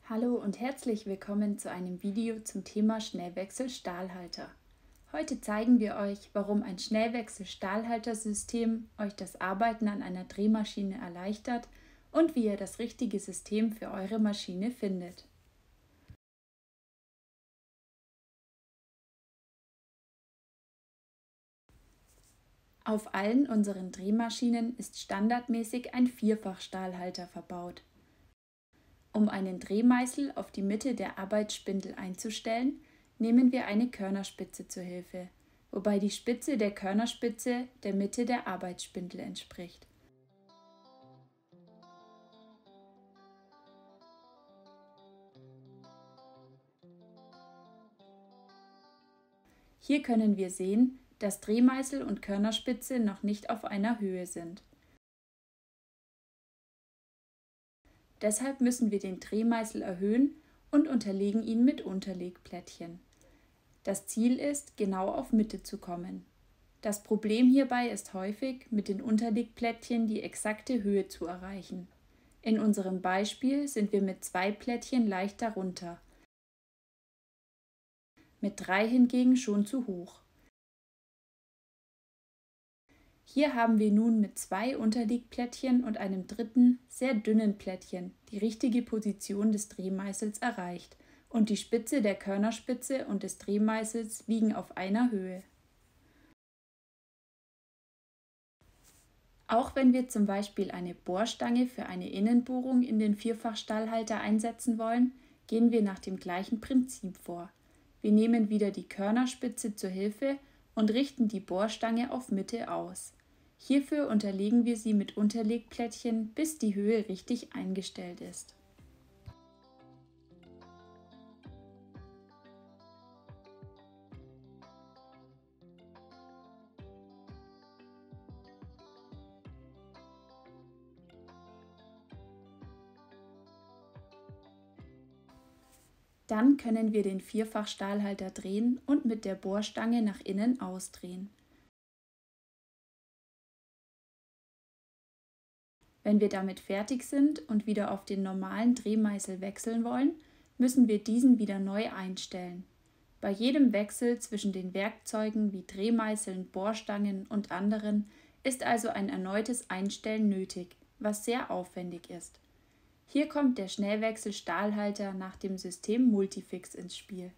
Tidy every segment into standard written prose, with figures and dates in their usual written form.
Hallo und herzlich willkommen zu einem Video zum Thema Schnellwechsel-Stahlhalter. Heute zeigen wir euch, warum ein Schnellwechsel-Stahlhaltersystem euch das Arbeiten an einer Drehmaschine erleichtert und wie ihr das richtige System für eure Maschine findet. Auf allen unseren Drehmaschinen ist standardmäßig ein Vierfach-Stahlhalter verbaut. Um einen Drehmeißel auf die Mitte der Arbeitsspindel einzustellen, nehmen wir eine Körnerspitze zur Hilfe, wobei die Spitze der Körnerspitze der Mitte der Arbeitsspindel entspricht. Hier können wir sehen, dass Drehmeißel und Körnerspitze noch nicht auf einer Höhe sind. Deshalb müssen wir den Drehmeißel erhöhen und unterlegen ihn mit Unterlegplättchen. Das Ziel ist, genau auf Mitte zu kommen. Das Problem hierbei ist häufig, mit den Unterlegplättchen die exakte Höhe zu erreichen. In unserem Beispiel sind wir mit 2 Plättchen leicht darunter, mit 3 hingegen schon zu hoch. Hier haben wir nun mit 2 Unterlegplättchen und einem dritten, sehr dünnen Plättchen die richtige Position des Drehmeißels erreicht und die Spitze der Körnerspitze und des Drehmeißels liegen auf einer Höhe. Auch wenn wir zum Beispiel eine Bohrstange für eine Innenbohrung in den Vierfach-Stahlhalter einsetzen wollen, gehen wir nach dem gleichen Prinzip vor. Wir nehmen wieder die Körnerspitze zur Hilfe und richten die Bohrstange auf Mitte aus. Hierfür unterlegen wir sie mit Unterlegplättchen, bis die Höhe richtig eingestellt ist. Dann können wir den Vierfach-Stahlhalter drehen und mit der Bohrstange nach innen ausdrehen. Wenn wir damit fertig sind und wieder auf den normalen Drehmeißel wechseln wollen, müssen wir diesen wieder neu einstellen. Bei jedem Wechsel zwischen den Werkzeugen wie Drehmeißeln, Bohrstangen und anderen ist also ein erneutes Einstellen nötig, was sehr aufwendig ist. Hier kommt der Schnellwechsel-Stahlhalter nach dem System Multifix ins Spiel.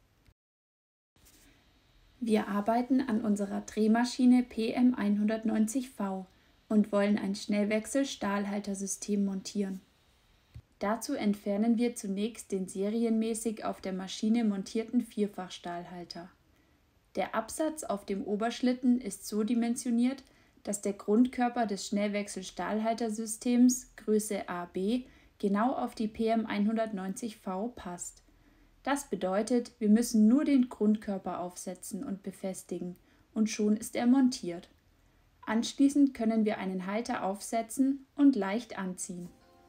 Wir arbeiten an unserer Drehmaschine PM190V und wollen ein Schnellwechsel-Stahlhaltersystem montieren. Dazu entfernen wir zunächst den serienmäßig auf der Maschine montierten Vierfach-Stahlhalter. Der Absatz auf dem Oberschlitten ist so dimensioniert, dass der Grundkörper des Schnellwechsel-Stahlhaltersystems Größe AB genau auf die PM190V passt. Das bedeutet, wir müssen nur den Grundkörper aufsetzen und befestigen und schon ist er montiert. Anschließend können wir einen Halter aufsetzen und leicht anziehen.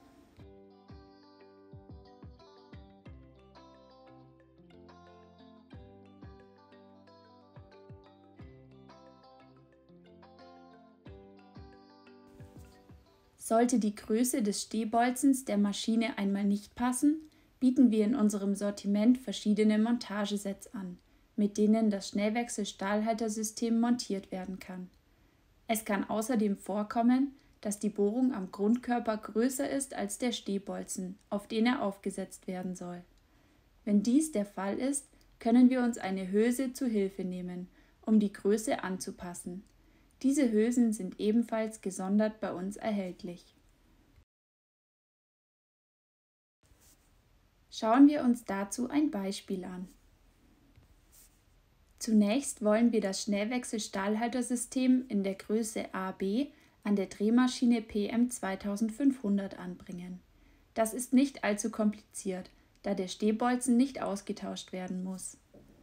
Sollte die Größe des Stehbolzens der Maschine einmal nicht passen, bieten wir in unserem Sortiment verschiedene Montagesets an, mit denen das Schnellwechsel-Stahlhaltersystem montiert werden kann. Es kann außerdem vorkommen, dass die Bohrung am Grundkörper größer ist als der Stehbolzen, auf den er aufgesetzt werden soll. Wenn dies der Fall ist, können wir uns eine Hülse zu Hilfe nehmen, um die Größe anzupassen. Diese Hülsen sind ebenfalls gesondert bei uns erhältlich. Schauen wir uns dazu ein Beispiel an. Zunächst wollen wir das Schnellwechsel-Stahlhaltersystem in der Größe AB an der Drehmaschine PM2500 anbringen. Das ist nicht allzu kompliziert, da der Stehbolzen nicht ausgetauscht werden muss.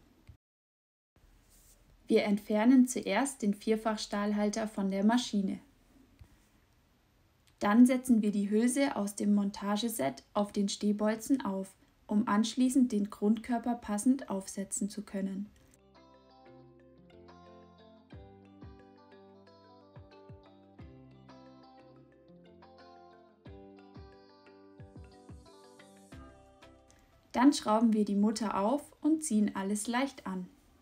Wir entfernen zuerst den Vierfach-Stahlhalter von der Maschine. Dann setzen wir die Hülse aus dem Montageset auf den Stehbolzen auf, um anschließend den Grundkörper passend aufsetzen zu können. Dann schrauben wir die Mutter auf und ziehen alles leicht an.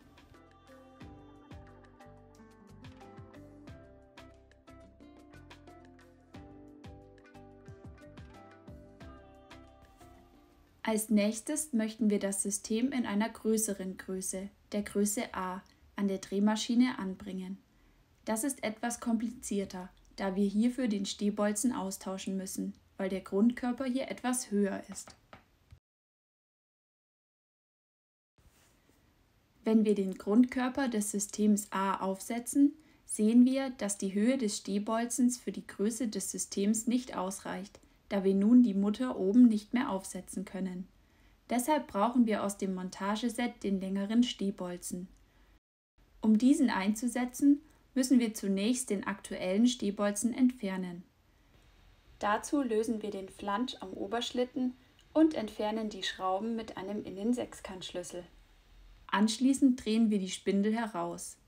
Als nächstes möchten wir das System in einer größeren Größe, der Größe A, an der Drehmaschine anbringen. Das ist etwas komplizierter, da wir hierfür den Stehbolzen austauschen müssen, weil der Grundkörper hier etwas höher ist. Wenn wir den Grundkörper des Systems A aufsetzen, sehen wir, dass die Höhe des Stehbolzens für die Größe des Systems nicht ausreicht, da wir nun die Mutter oben nicht mehr aufsetzen können. Deshalb brauchen wir aus dem Montageset den längeren Stehbolzen. Um diesen einzusetzen, müssen wir zunächst den aktuellen Stehbolzen entfernen. Dazu lösen wir den Flansch am Oberschlitten und entfernen die Schrauben mit einem Innen-Sechskantschlüssel. Anschließend drehen wir die Spindel heraus.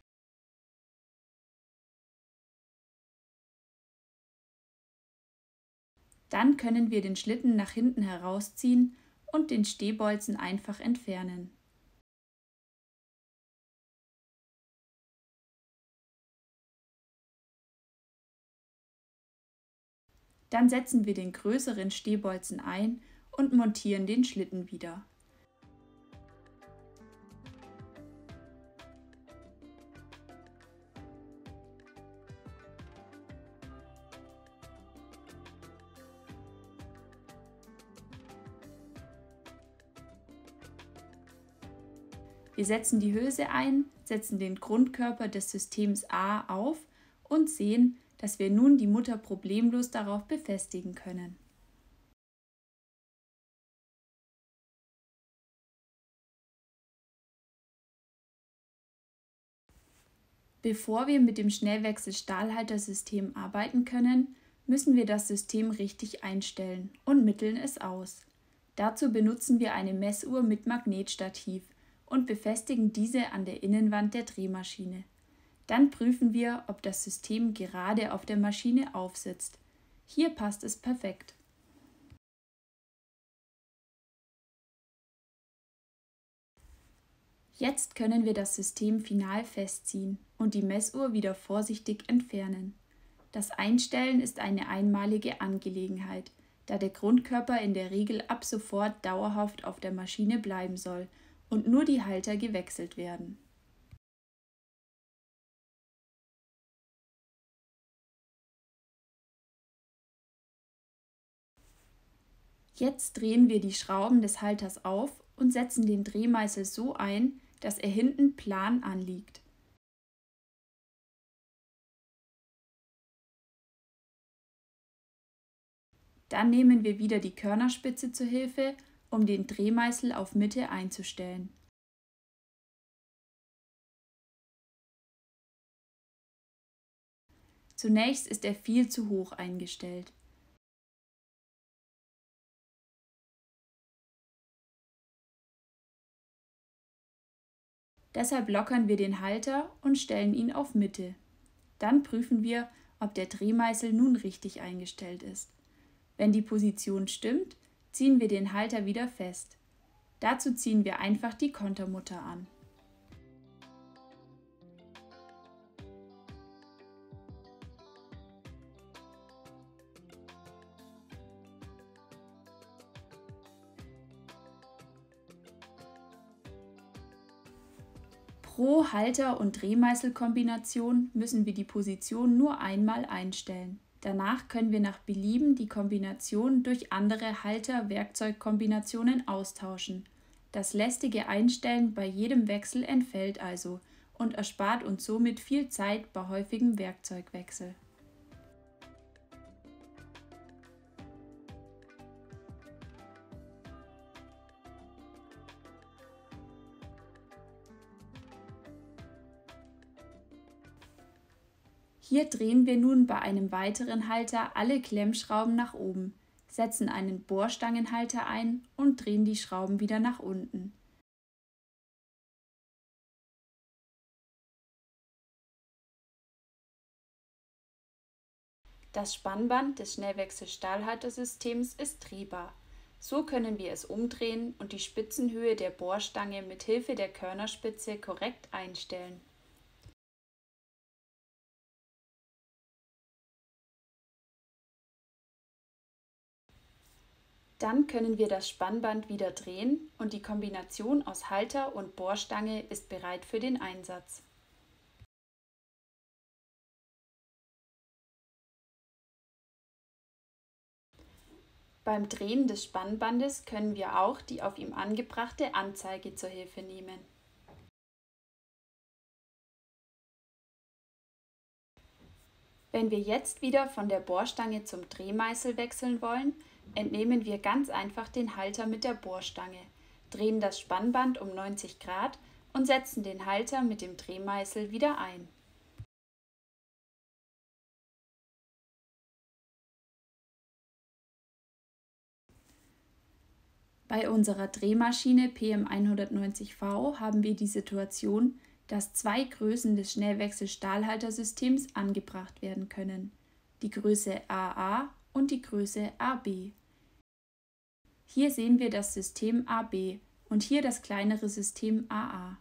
Dann können wir den Schlitten nach hinten herausziehen und den Stehbolzen einfach entfernen. Dann setzen wir den größeren Stehbolzen ein und montieren den Schlitten wieder. Wir setzen die Hülse ein, setzen den Grundkörper des Systems A auf und sehen, dass wir nun die Mutter problemlos darauf befestigen können. Bevor wir mit dem Schnellwechsel-Stahlhaltersystem arbeiten können, müssen wir das System richtig einstellen und mitteln es aus. Dazu benutzen wir eine Messuhr mit Magnetstativ und befestigen diese an der Innenwand der Drehmaschine. Dann prüfen wir, ob das System gerade auf der Maschine aufsitzt. Hier passt es perfekt. Jetzt können wir das System final festziehen und die Messuhr wieder vorsichtig entfernen. Das Einstellen ist eine einmalige Angelegenheit, da der Grundkörper in der Regel ab sofort dauerhaft auf der Maschine bleiben soll und nur die Halter gewechselt werden. Jetzt drehen wir die Schrauben des Halters auf und setzen den Drehmeißel so ein, dass er hinten plan anliegt. Dann nehmen wir wieder die Körnerspitze zur Hilfe, um den Drehmeißel auf Mitte einzustellen. Zunächst ist er viel zu hoch eingestellt. Deshalb lockern wir den Halter und stellen ihn auf Mitte. Dann prüfen wir, ob der Drehmeißel nun richtig eingestellt ist. Wenn die Position stimmt, ziehen wir den Halter wieder fest. Dazu ziehen wir einfach die Kontermutter an. Pro Halter- und Drehmeißelkombination müssen wir die Position nur einmal einstellen. Danach können wir nach Belieben die Kombination durch andere Halter-Werkzeugkombinationen austauschen. Das lästige Einstellen bei jedem Wechsel entfällt also und erspart uns somit viel Zeit bei häufigem Werkzeugwechsel. Hier drehen wir nun bei einem weiteren Halter alle Klemmschrauben nach oben, setzen einen Bohrstangenhalter ein und drehen die Schrauben wieder nach unten. Das Spannband des Schnellwechsel-Stahlhaltersystems ist drehbar. So können wir es umdrehen und die Spitzenhöhe der Bohrstange mit Hilfe der Körnerspitze korrekt einstellen. Dann können wir das Spannband wieder drehen und die Kombination aus Halter und Bohrstange ist bereit für den Einsatz. Beim Drehen des Spannbandes können wir auch die auf ihm angebrachte Anzeige zur Hilfe nehmen. Wenn wir jetzt wieder von der Bohrstange zum Drehmeißel wechseln wollen, entnehmen wir ganz einfach den Halter mit der Bohrstange, drehen das Spannband um 90 Grad und setzen den Halter mit dem Drehmeißel wieder ein. Bei unserer Drehmaschine PM190V haben wir die Situation, dass zwei Größen des Schnellwechsel-Stahlhaltersystems angebracht werden können, die Größe AA und die Größe AB. Hier sehen wir das System AB und hier das kleinere System AA.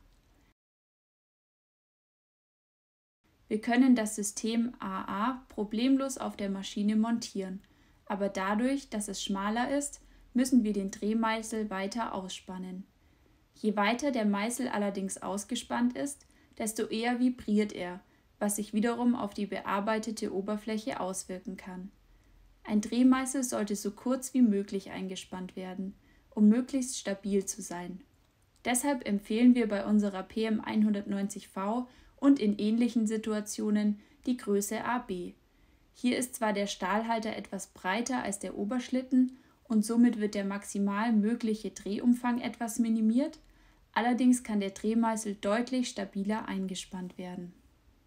Wir können das System AA problemlos auf der Maschine montieren, aber dadurch, dass es schmaler ist, müssen wir den Drehmeißel weiter ausspannen. Je weiter der Meißel allerdings ausgespannt ist, desto eher vibriert er, was sich wiederum auf die bearbeitete Oberfläche auswirken kann. Ein Drehmeißel sollte so kurz wie möglich eingespannt werden, um möglichst stabil zu sein. Deshalb empfehlen wir bei unserer PM190V und in ähnlichen Situationen die Größe AB. Hier ist zwar der Stahlhalter etwas breiter als der Oberschlitten und somit wird der maximal mögliche Drehumfang etwas minimiert, allerdings kann der Drehmeißel deutlich stabiler eingespannt werden.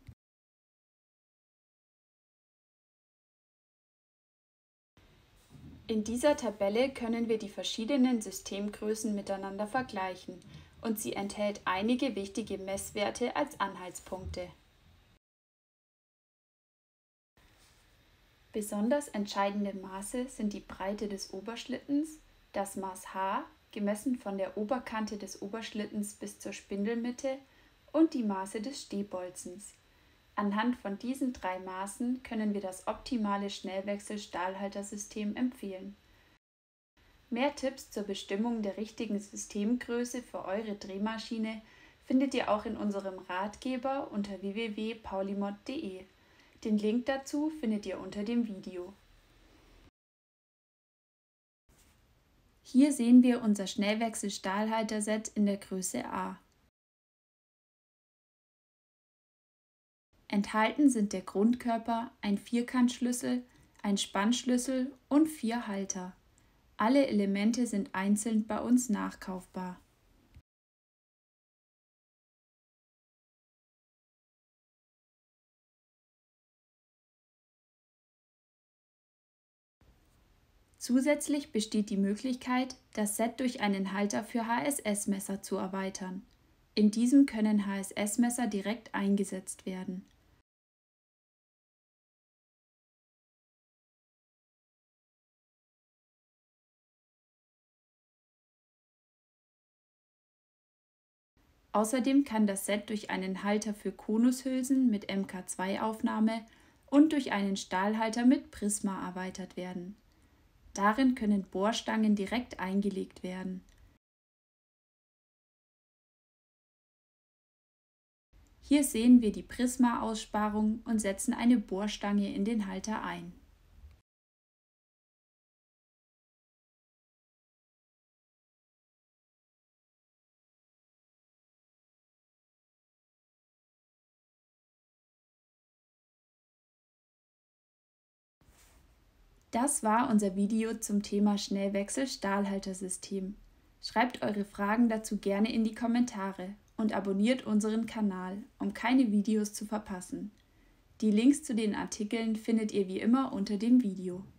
In dieser Tabelle können wir die verschiedenen Systemgrößen miteinander vergleichen und sie enthält einige wichtige Messwerte als Anhaltspunkte. Besonders entscheidende Maße sind die Breite des Oberschlittens, das Maß H, gemessen von der Oberkante des Oberschlittens bis zur Spindelmitte, und die Maße des Stehbolzens. Anhand von diesen drei Maßen können wir das optimale Schnellwechsel-Stahlhaltersystem empfehlen. Mehr Tipps zur Bestimmung der richtigen Systemgröße für eure Drehmaschine findet ihr auch in unserem Ratgeber unter www.paulimod.de. Den Link dazu findet ihr unter dem Video. Hier sehen wir unser Schnellwechsel-Stahlhalterset in der Größe A. Enthalten sind der Grundkörper, ein Vierkantschlüssel, ein Spannschlüssel und 4 Halter. Alle Elemente sind einzeln bei uns nachkaufbar. Zusätzlich besteht die Möglichkeit, das Set durch einen Halter für HSS-Messer zu erweitern. In diesem können HSS-Messer direkt eingesetzt werden. Außerdem kann das Set durch einen Halter für Konushülsen mit MK2-Aufnahme und durch einen Stahlhalter mit Prisma erweitert werden. Darin können Bohrstangen direkt eingelegt werden. Hier sehen wir die Prisma-Aussparung und setzen eine Bohrstange in den Halter ein. Das war unser Video zum Thema Schnellwechsel-Stahlhaltersystem. Schreibt eure Fragen dazu gerne in die Kommentare und abonniert unseren Kanal, um keine Videos zu verpassen. Die Links zu den Artikeln findet ihr wie immer unter dem Video.